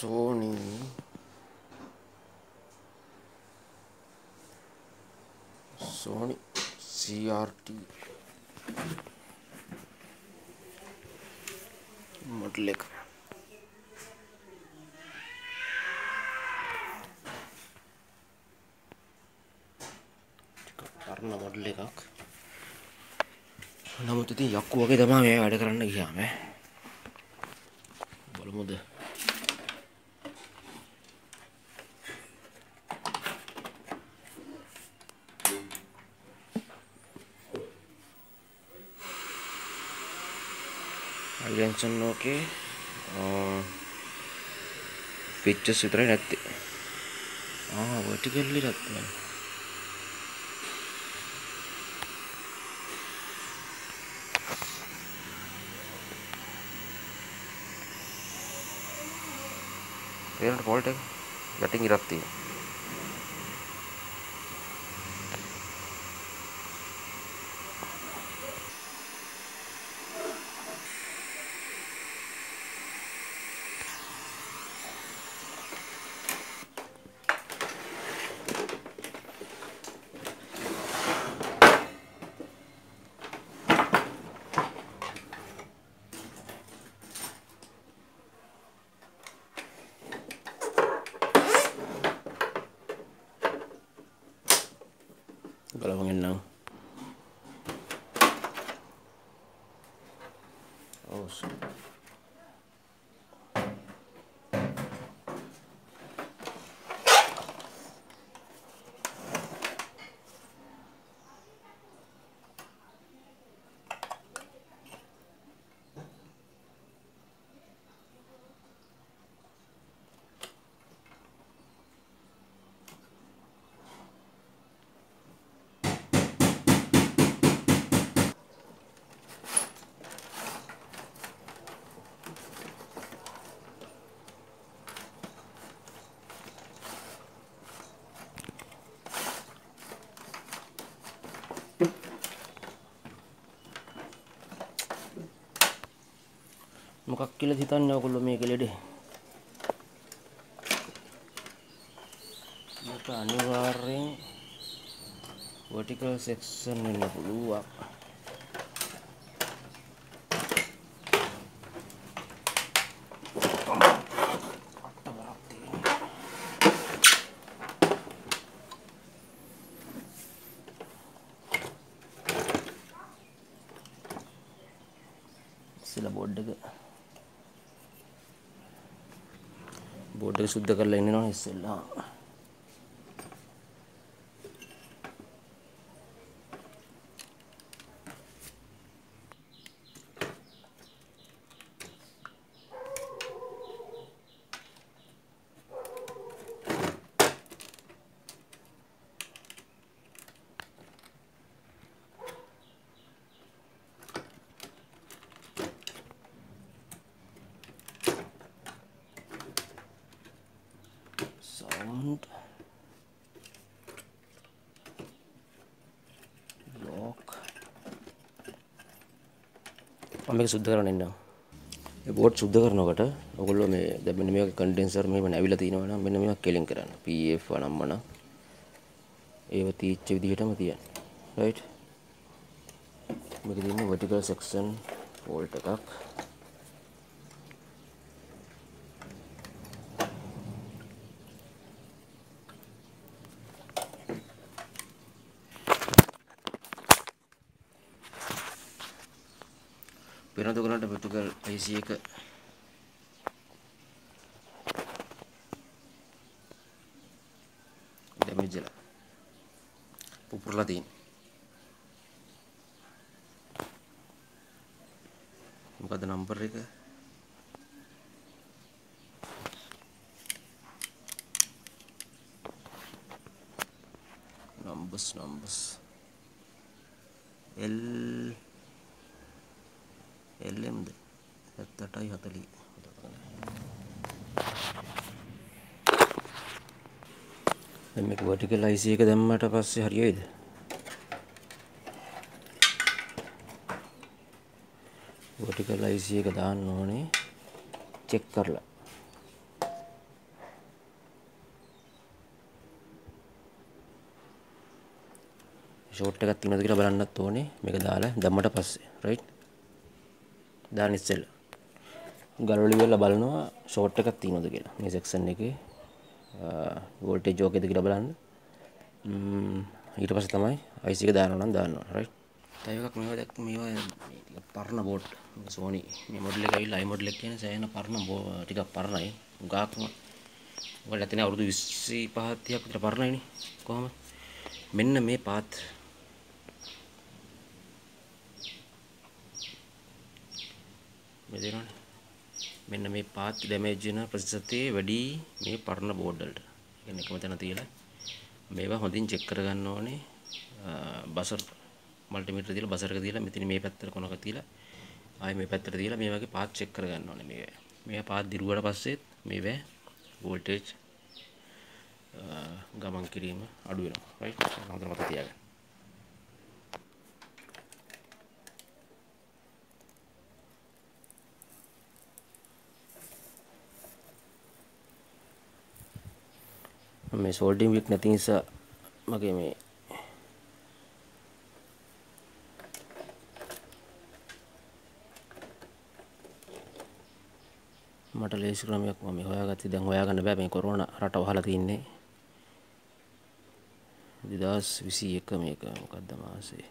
Sony CRT model එක පරණ model එකක්. නමුත් ඉතින් යක්කු වගේ තමයි මේ වැඩ කරන්න ගියාම බලමුද. Attention okay. Pictures විතරයි නැත්තේ. vertically නැත්තේ. ඒකට ෆෝල්ට් එක යටින් ඉරක් තියෙනවා. Kalau mengenang, oh, මොකක් කියලා හිතන්නේ ඔයගොල්ලෝ මේක ලෙඩේ. මේක අනිවාර්යෙන් vertical section වෙන්න පුළුවන්. ඉස්සෙල්ලා බෝඩ් එක සුද්ධ කරලා ඉන්නවනේ ඉස්සෙල්ලා. sound lock මම මේක සුද්ධ කරන්න ඉන්නවා. මේ බෝඩ් සුද්ධ කරනකොට ඔයගොල්ලෝ මේ දැන් මෙන්න මේක කන්ඩෙන්සර් මෙහෙම නැවිලා තිනවා නම් මෙන්න මේක කෙලින් කරන්න. PF අනම්මන ඒව තීච්ච විදිහටම තියන්න. right මේක තියෙන්නේ vertical section bolt එකක්. වෙනද කරන්නට vertical IC එක damage වෙලා පුපුරලා තියෙනවා. මොකද නම්බර් එක numbers LMද 7840 දැන් මේක vertical IC එක දැම්මට පස්සේ හරියයිද? vertical IC එක දාන්න ඕනේ චෙක් කරලා. ෂෝට් එකක් තියෙනවද කියලා බලන්නත් ඕනේ. මේක දාලා දැම්මට පස්සේ රයිට්. දාන්න ඉස්සෙල්ලා ගලවලා ඉවරලා බලනවා ෂෝට් එකක් තියෙනවද කියලා. මේ සෙක්ෂන් එකේ වෝල්ටේජ් ඕකේද කියලා බලන්න. ඊට පස්සේ තමයි IC එක දානවා නම් දාන්න ඕන රයිට්. තව එකක් මේවා පරණ බෝඩ්. Sony මේ මොඩල් එක ඇවිල්ලා i මොඩල් එක කියන්නේ සෑහෙන පරණ ටිකක් පරණයි. උගාක්ම ඔයාලා තියෙන අවුරුදු 25 30ක් විතර පරණයිනේ. කොහොමද? මෙන්න මේ පාත් මෙන්න මේ පාත් ඩැමේජ් වෙන ප්‍රතිශතයේ වැඩි මේ පරණ බෝඩ් වලට. ඒ කියන්නේ එකම තැන තියලා මේවා හොඳින් චෙක් කරගන්න ඕනේ. බසර් මල්ටිමීටර තියලා බසර් එක තියලා මෙතන මේ පැත්තට කොනක තියලා ආයෙ මේ පැත්තට තියලා මේ වගේ පාත් චෙක් කරගන්න ඕනේ. මේ පාත් දිරුවාට පස්සෙත් මේවා වෝල්ටේජ් ගමන් කිරීම අඩු වෙනවා. රයිට්. හොඳට මතක තියාගන්න. මේ සෝල්ඩරින් වික් නැති නිසා මගේ මේ මට ලේසි ක්‍රමයක් මම හොයාගත්තේ. දැන් හොයාගන්න බෑ මේ කොරෝනා රට වහලා තින්නේ 2021 මේක මොකද්ද මාසේ.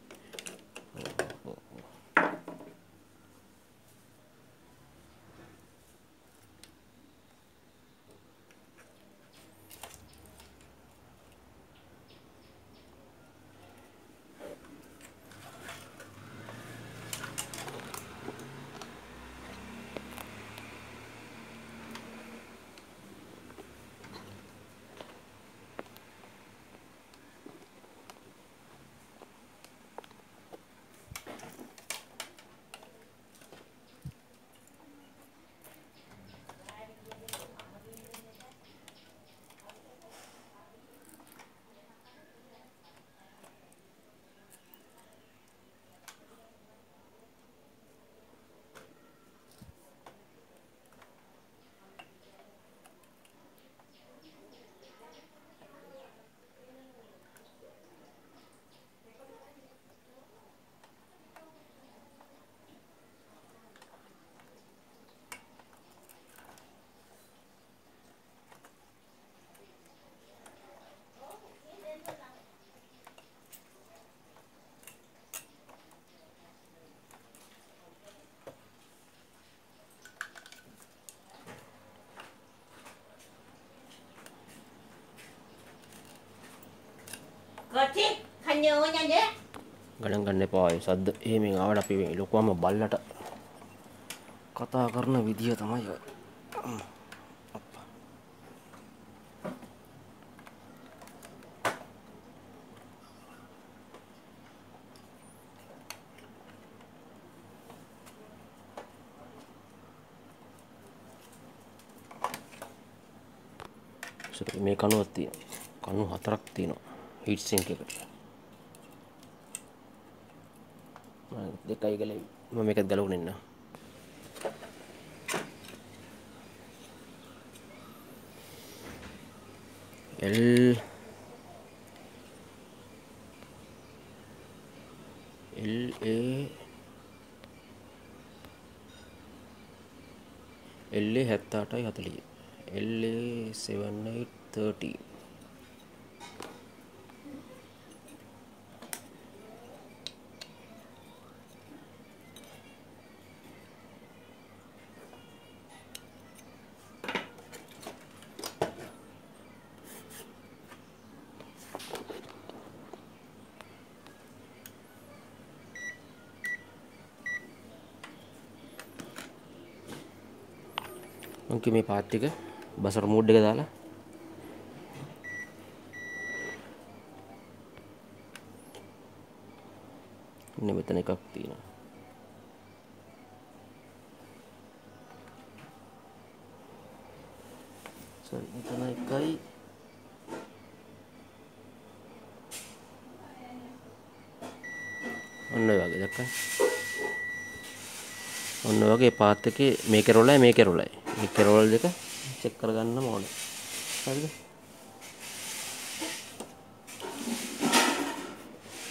ගණන් ගන්න එපා. ඒ සද්ද එහෙමින් ආවට අපි මේ ලොකුවම බල්ලට කතා කරන විදිය තමයි ඔය. මේ කණුවක් තියෙනවා. කණු 4ක් තියෙනවා හීට් සින්ක් එකට. දෙකයි ගලයි මම මේකත් ගලවගෙන ඉන්නවා. L A LA 78යි 40 LA 7830 මම මේ පාත් එක බසර් මෝඩ් එක දාලා ඉන්න මෙතන එකක් තියෙනවා. මෙතන එකයි ඔන්න ඔය වගේ දැක්කද? ඔන්න ඔය වගේ පාත් එකේ මේකේ රොලයි මේකේ රොලයි. මේකේ රොල් දෙක චෙක් කරගන්න ඕනේ. හරිද?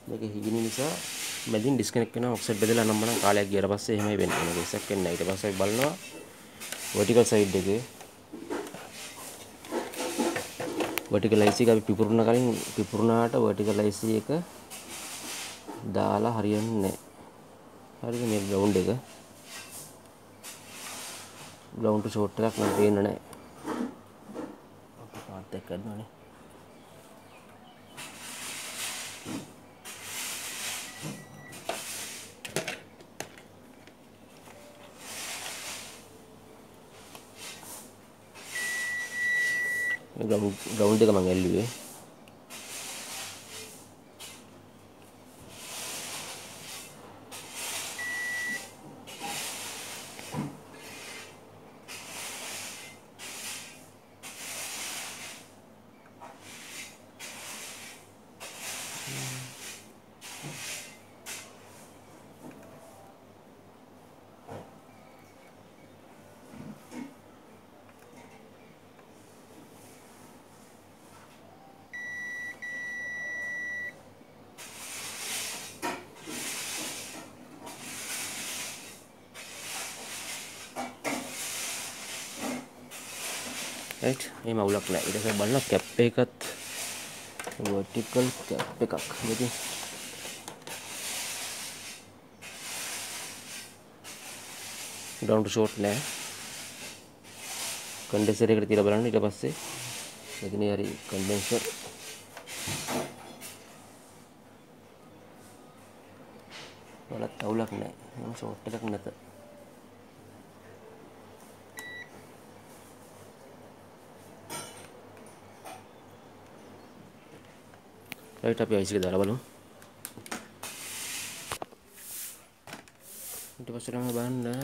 මේක හිගිනි නිසා මැදින් ඩිස්කනෙක්ට් වෙනවා ඔක්සයිඩ් බෙදලා නම් කාලයක් ගියාට පස්සේ එහෙමයි වෙන්නේ. මේක ඉස්සක් වෙන්නේ. ඊට පස්සේ බලනවා vertical side එකේ vertical IC එක අපි පිපුරුන කලින් පිපුරුනාට vertical IC එක දාලා හරියන්නේ නැහැ. හරිද මේ ground එක ground to short එකක් නම් පේන්නේ නැහැ. අපි පාත් එක කරනවානේ. ground එක මම ඇල්ලුවේ right එහෙම අවුලක් නැහැ. ඊට පස්සේ බලන්න කැප් එකත් vertical කැප් එකක්. ඉතින් ground to short නැහැ. condenser එකට තියලා බලන්න ඊට පස්සේ මෙතන හරි condenser වලත් අවුලක් නැහැ. මම short එකක් නැත. right අපි IC එක දාලා බලමු. ඊට පස්සේ තමයි බලන්න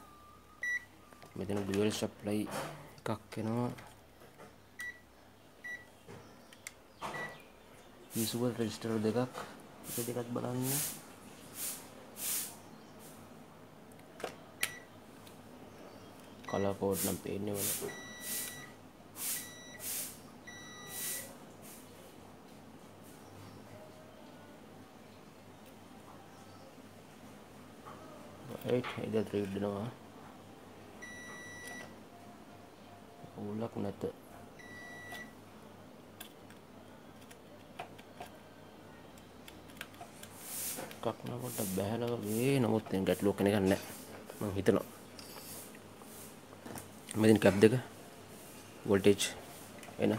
මෙතන dual supply එකක් එනවා. visual register දෙකක්. ඒක දෙකත් බලන්න. color code නම් පේන්නේ නැහැ. right ඉතින් read වෙනවා. උලක් නැත. කක්න කොට බහැලා වගේ නමුත් දැන් ගැටලුවක් කෙනෙක් නැහැ මම හිතනවා. මෙතන කැප් දෙක voltage එන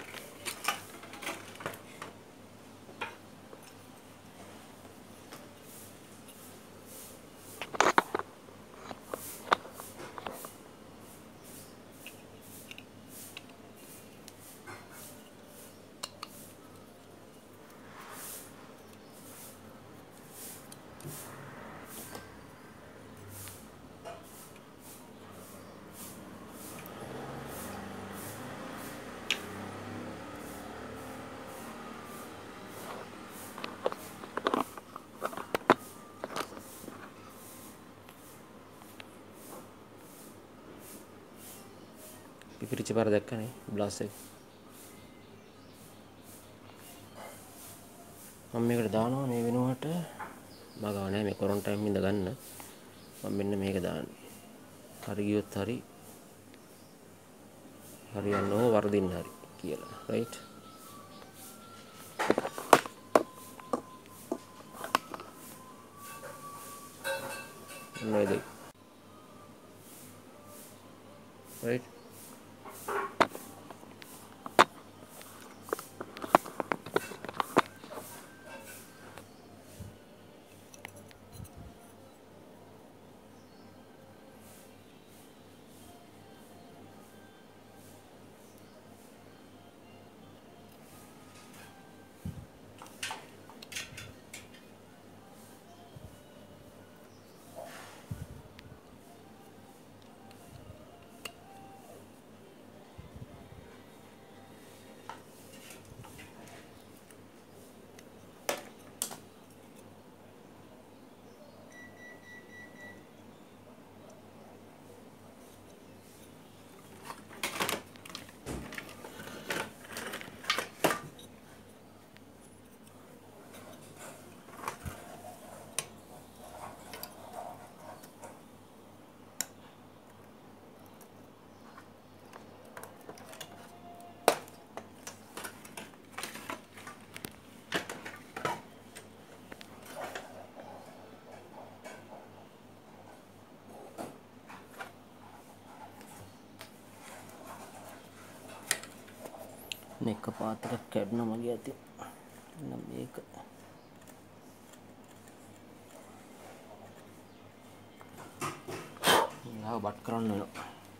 පිපිරිච්ච පාර දැක්කනේ බ්ලාස් එක. මම මේකට දානවා මේ වෙනුවට බගාව නැහැ මේ කොරන් ටයිම් ඉඳ ගන්න. මම මෙන්න මේක දාන්නේ. හරි ගියොත් හරි හරියන්නේ ඕ වරදින්න හරි කියලා. right නේද right මේක පාත් එකක් කැඩුණා මගේ අතින්. නම් මේක යාව බට් කරන්න වෙනවා.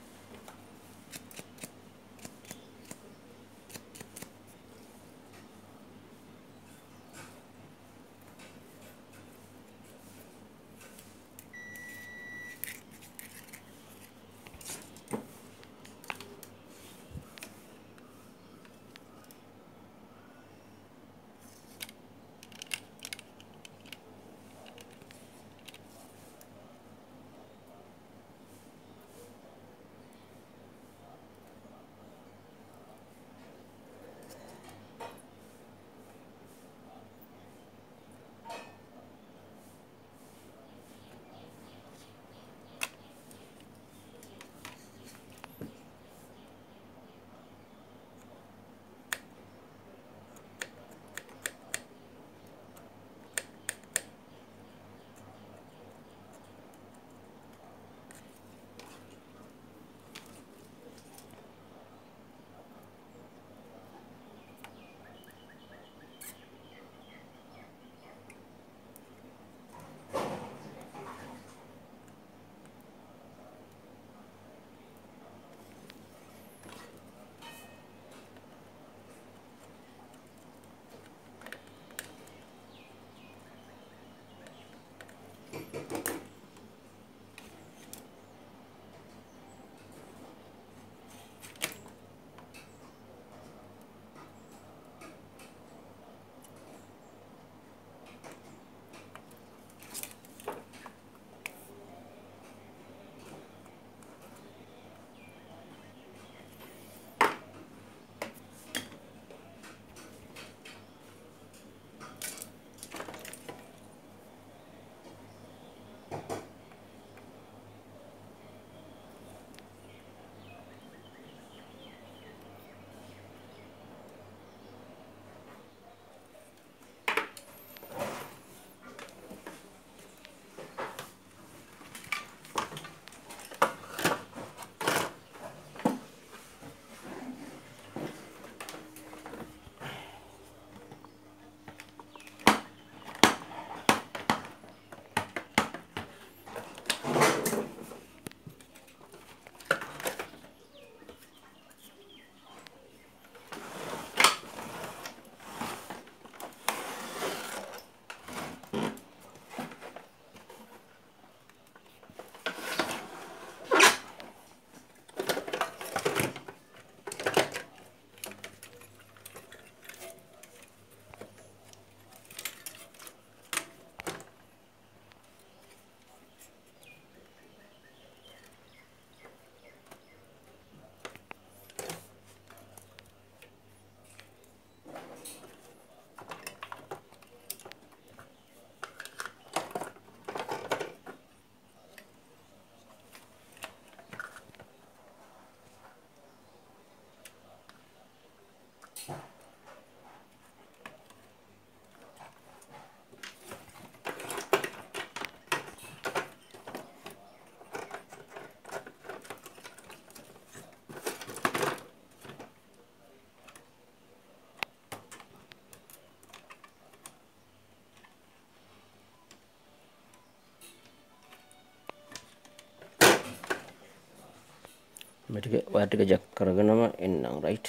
මේ ටික වයර් ටික ජැක් කරගෙනම එන්නම් රයිට්.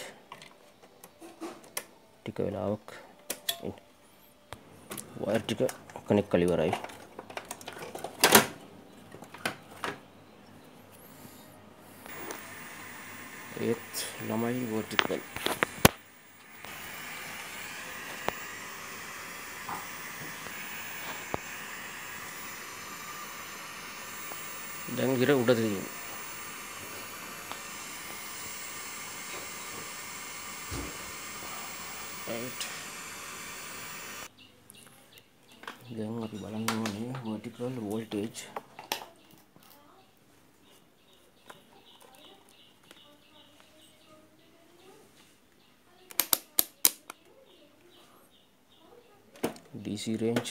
ටික වෙලාවක් වයර් ටික කනෙක්ට් කරලා ඉවරයි. ඒත් ළමයි වර්ටිකල් දැන් ඉර උඩ තියෙනවා. right. දැන් අපි බලන්න ඕනේ vertical voltage DC range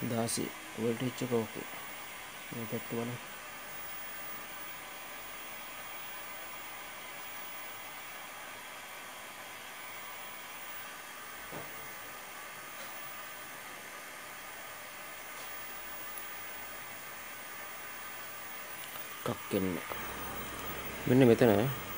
16 voltage එක ඕකේ. මේ පැත්ත බලන්න. එකක් එන්න. මෙන්න මෙතන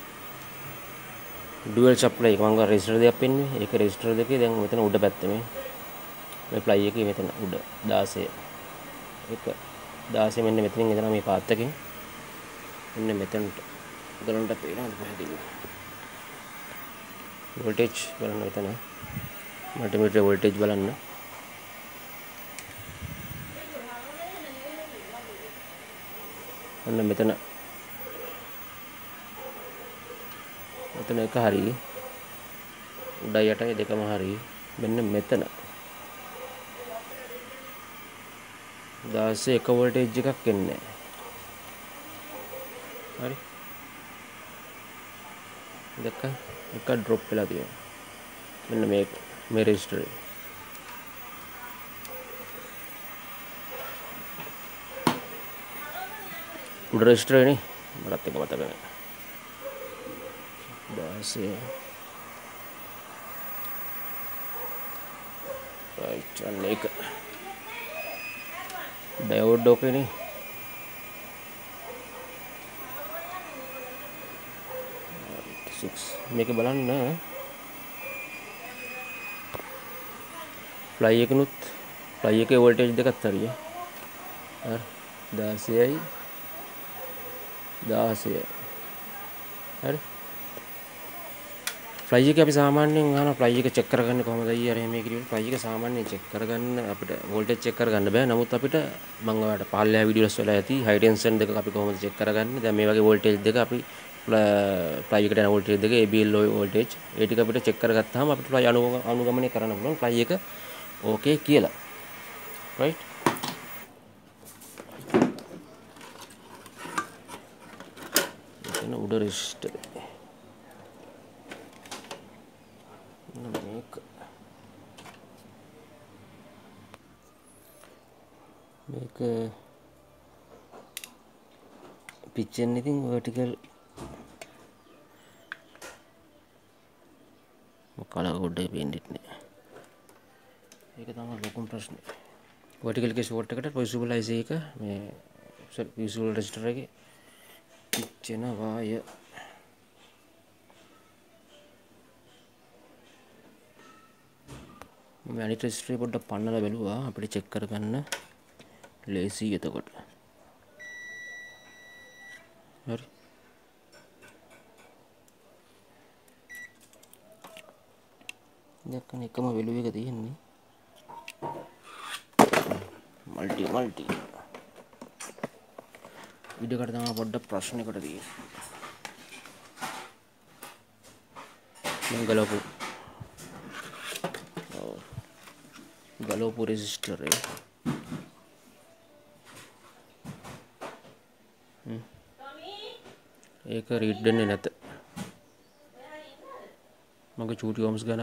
ඩුවල් සප්ලයි එක මම ගාව රෙජිස්ටර් දෙකක් පෙන්නේ. ඒක රෙජිස්ටර් දෙකේ දැන් මෙතන උඩ පැත්තේ මේ ප්ලයි එකේ මෙතන උඩ 16 එක 16 මෙන්න මෙතනින් එතන මේ පාත් එකෙන් මෙන්න මෙතනට ගලන්ට පේනවද පැහැදිලි වෝල්ටේජ් බලන්න මෙතන මල්ටිමීටර් වෝල්ටේජ් බලන්න ඔන්න මෙතන එක හරි උඩයි යටයි දෙකම හරි මෙන්න මෙතන 16 එක වෝල්ටේජ් එකක් එන්නේ හරි දෙක එක ඩ්‍රොප් වෙලා තියෙනවා මෙන්න මේ රෙජිස්ටර් එක උඩ රෙජිස්ටර් එකනේ මටත් එක මතක නැහැ 16 right අන්න ඒක ඩයෝඩ් ඕකේනේ මේක බලන්න ෆ්ලයි එකනුත් ෆ්ලයි එකේ වෝල්ටේජ් දෙකක් හරිය හරි 16යි 16 හරි ෆ්ලයි එක අපි සාමාන්‍යයෙන් අහන ෆ්ලයි එක චෙක් කරගන්නේ කොහොමද අයියා අර මේ කිරියල් ෆ්ලයි එක සාමාන්‍යයෙන් චෙක් කරගන්න අපිට වෝල්ටේජ් චෙක් කරගන්න බෑ නමුත් අපිට මම ඔයාලට පාල්ලෑ වීඩියෝස් වල ඇති හයි ටෙන්ෂන් දෙක අපි කොහොමද චෙක් කරගන්නේ දැන් මේ වගේ වෝල්ටේජ් දෙක අපි ෆ්ලයි එකට යන වෝල්ටේජ් දෙක ABL වෝල්ටේජ් ඒ ටික අපිට චෙක් කරගත්තාම අපිට ෆ්ලයි අනුගමනය කරන්න පුළුවන් ෆ්ලයි එක ඕකේ කියලා රයිට් එතන උඩ රෙජිස්ටර් මේක පිච්චෙන් ඉතින් vertical කලර් කෝඩ් එක පේන්නේ නැහැ. ඒක තමයි ලොකුම ප්‍රශ්නේ. vertical එකේ ෂෝට් එකට visible IC එක මේ visual register එකේ පිච්චෙනවාය. මම අනිත් රෙජිස්ටර් එක පොඩ්ඩක් පන්නලා බැලුවා අපිට චෙක් කරගන්න ලේසි එතකොට. හරි. දැක්කම එකම වැලියු එක තියෙන්නේ. මල්ටි විඩකට තමයි පොඩ්ඩක් ප්‍රශ්නයකට තියෙන්නේ. මම ගලවපු රෙජිස්ටර් එක. ඒක රීඩ් වෙන්නේ නැත. මගේ චූටි ඕම්ස් ගානක්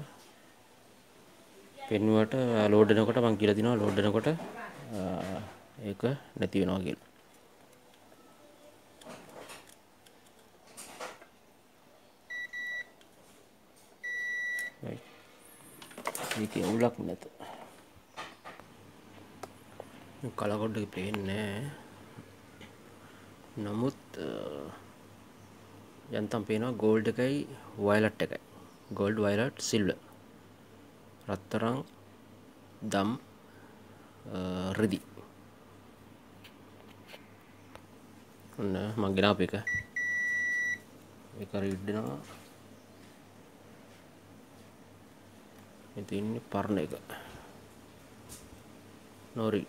පෙන්නුවට ලෝඩ් වෙනකොට මම කියලා දිනවා ලෝඩ් වෙනකොට ඒක නැති වෙනවා කියලා. right. මේකේ උලක් නැත. කලර් කෝඩ් එක පේන්නේ නැහැ. නමුත් යන්තම් පේනවා ගෝල්ඩ් එකයි වයලට් එකයි. Gold violet silver. රත්තරන් දම් රිදි. ඔන්න මම ගෙනාපු එක. ඒක රීඩ් වෙනවා. මේ තියෙන්නේ පරණ එක. නෝරි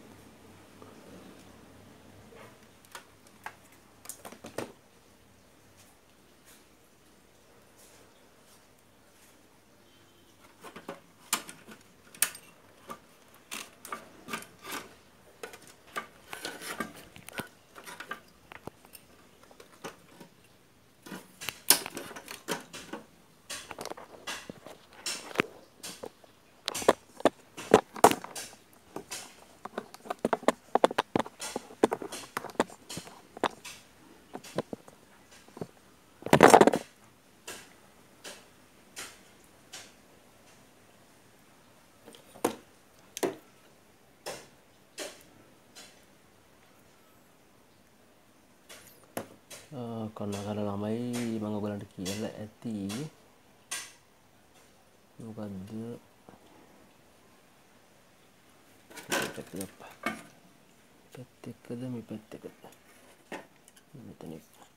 කන්නගල ළමයි මම ඔයගලන්ට කියලා ඇති මොකද්ද පැත්තකද මේ පැත්තකද මෙතන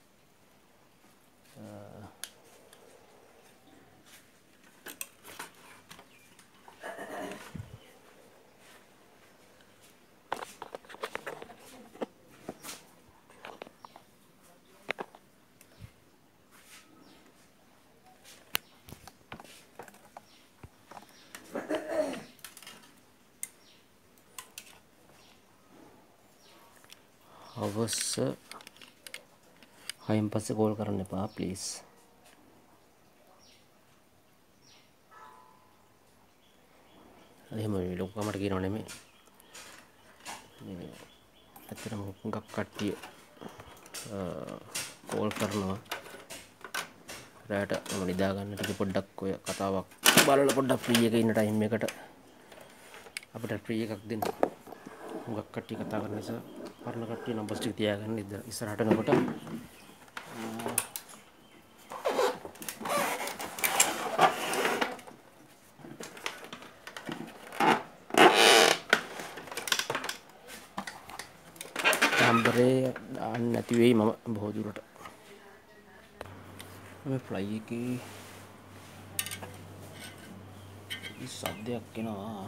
හවස 6න් පස්සේ කෝල් කරන්න එපා ප්ලීස්. එහෙම ලොකුකමට කියනව නෙමෙයි. මේ ඇත්තටම හුඟක් කට්ටිය කෝල් කරනවා. රැට මම නිදා ගන්න ටික පොඩ්ඩක් ඔය කතාවක් බලලා පොඩ්ඩක් ෆ්‍රී එකේ ඉන්න ටයිම් එකට අපිට ෆ්‍රී එකක් දෙන්න. හුඟක් කට්ටිය කතා කරන නිසා පරණ කට්ටිය නම්බර්ස් ටික තියාගන්න ඉස්සරහට යනකොට නම්බරේ දාන්න නැති වෙයි මම බොහෝ දුරට. මේ ෆ්ලයි එකේ සද්දයක් එනවා.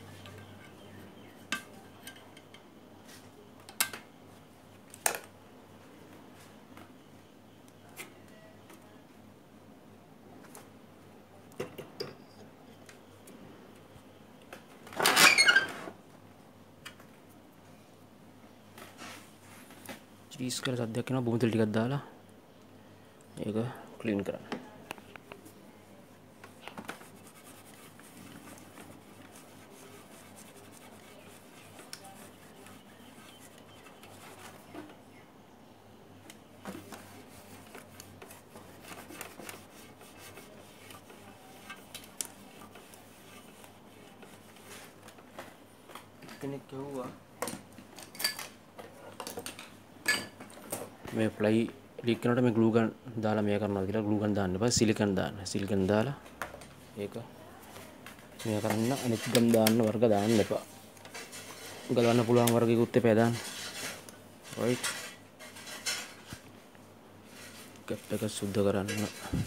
චීස් කරලා සද්දයක් එනවා. බොමුතල ටිකක් දාලා ඒක ක්ලීන් කරන්න. කෙනෙක් කිව්වා මේ ෆ්ලයි ලික් කරනකොට මේ ග්ලූ ගන් දාලා මේ කරනවා කියලා. ග්ලූ ගන් දාන්න එපා, සිලිකන් දාන්න. සිලිකන් දාලා ඒක මේ කරන්න. අනිත් ගම් දාන්න වර්ග දාන්න එපා. ගලවන්න පුළුවන් වර්ගයකුත් එපා දාන්න. රයිට්. කැප් එක සුද්ධ කරන්න.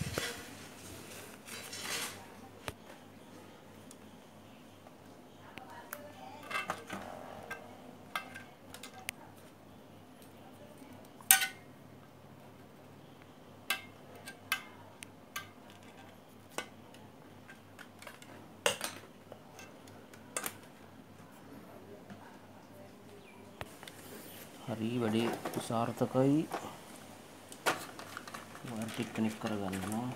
හරි වැඩේ සාර්ථකයි. වයර් ටික කනෙක්ට් කරගන්නවා.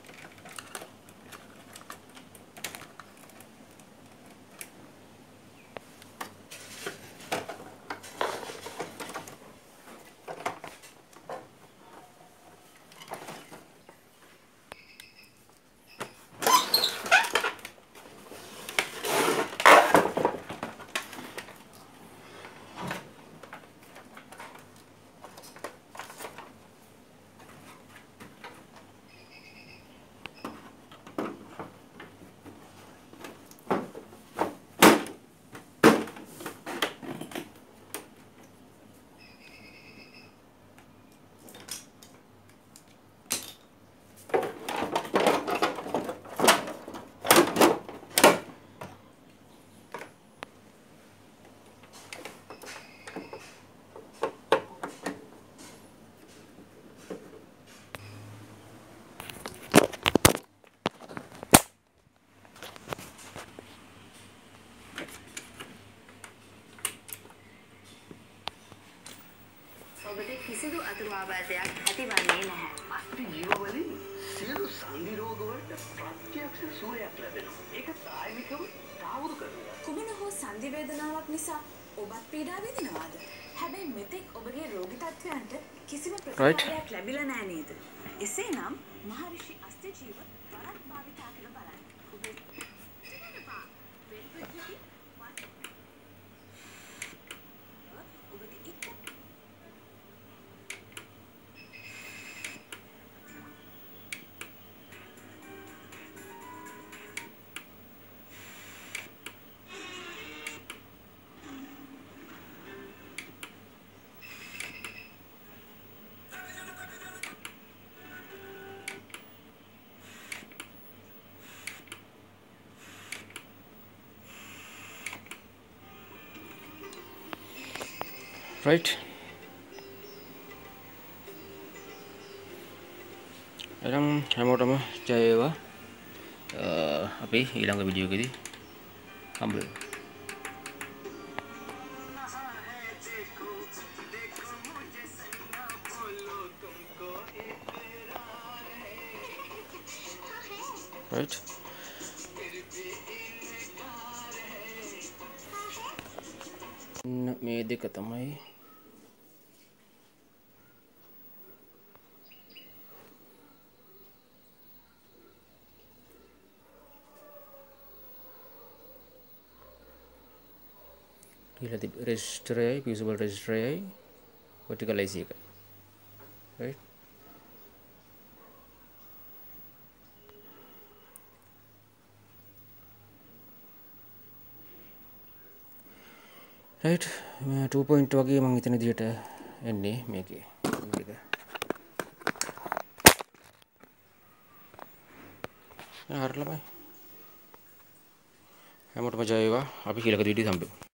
ඔබට කිසිදු අතුරු ආබාධයක් ඇතිවන්නේ නැහැ. අස්ති ජීවවලින් සියලු සංදි රෝග වලට ප්‍රත්‍යක්ෂ සුවයක් ලැබෙනවා. ඒක සායනිකව තාවුරු කරනවා. කුමන හෝ සංදි වේදනාවක් නිසා ඔබත් පීඩා විඳිනවාද? හැබැයි මෙතෙක් ඔබගේ රෝගී තත්ත්වයන්ට කිසිම ප්‍රතිකාරයක් ලැබිලා නැහැ නේද? එසේනම් මහරිෂි අස්ති ජීව වරක් භාවිතා කරලා බලන්න. ඔබේ තිබෙනවා. වෙල්වෙජ්ජි right. එහෙනම් හැමෝටම ජය වේවා. අපි ඊළඟ වීඩියෝ එකේදී හම්බ වෙමු. right. මේ දෙක තමයි කියලා තිබ්බ රෙජිස්ටර් එකයි fusible රෙජිස්ටර් එකයි vertical IC එකයි right. right 2 point වගේ මම හිතන විදිහට එන්නේ මේකේ මේක හරියටම හැමෝටම ජය වේවා අපි ඊළඟ වීඩියෝදී හම්බෙමු.